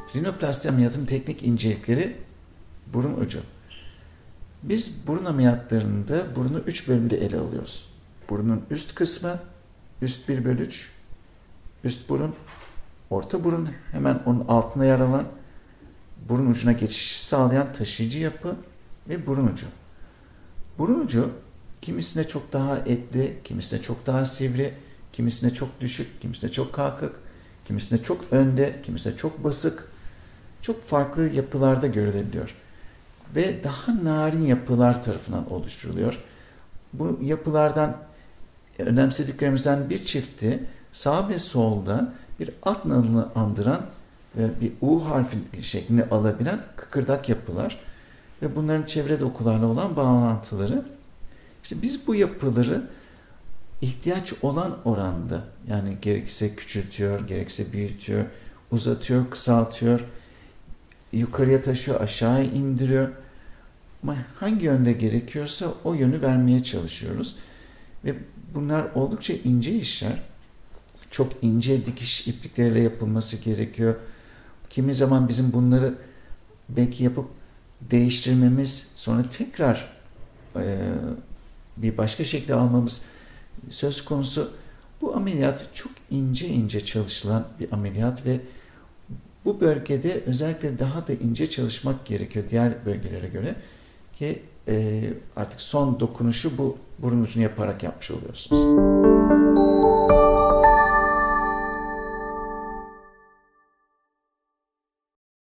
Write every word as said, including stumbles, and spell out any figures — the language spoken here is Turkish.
Rinoplasti ameliyatının teknik incelikleri burun ucu. Biz burun ameliyatlarında burunu üç bölümde ele alıyoruz. Burunun üst kısmı, üst bir bölü üç, üst burun, orta burun, hemen onun altına yer alan, burun ucuna geçiş sağlayan taşıyıcı yapı ve burun ucu. Burun ucu kimisine çok daha etli, kimisine çok daha sivri, kimisine çok düşük, kimisine çok kalkık, kimisine çok önde, kimisine çok basık, çok farklı yapılarda görülebiliyor. Ve daha narin yapılar tarafından oluşturuluyor. Bu yapılardan önemsediklerimizden bir çifti sağ ve solda bir alt nalını andıran ve bir U harfi şeklini alabilen kıkırdak yapılar ve bunların çevre dokularla olan bağlantıları. İşte biz bu yapıları ihtiyaç olan oranda, yani gerekirse küçültüyor, gerekirse büyütüyor, uzatıyor, kısaltıyor, yukarıya taşıyor, aşağıya indiriyor. Ama hangi yönde gerekiyorsa o yönü vermeye çalışıyoruz. Ve bunlar oldukça ince işler. Çok ince dikiş iplikleriyle yapılması gerekiyor. Kimi zaman bizim bunları belki yapıp değiştirmemiz, sonra tekrar e, bir başka şekilde almamız söz konusu. Bu ameliyat çok ince ince çalışılan bir ameliyat ve bu bölgede özellikle daha da ince çalışmak gerekiyor diğer bölgelere göre ki e, artık son dokunuşu bu burun ucunu yaparak yapmış oluyorsunuz.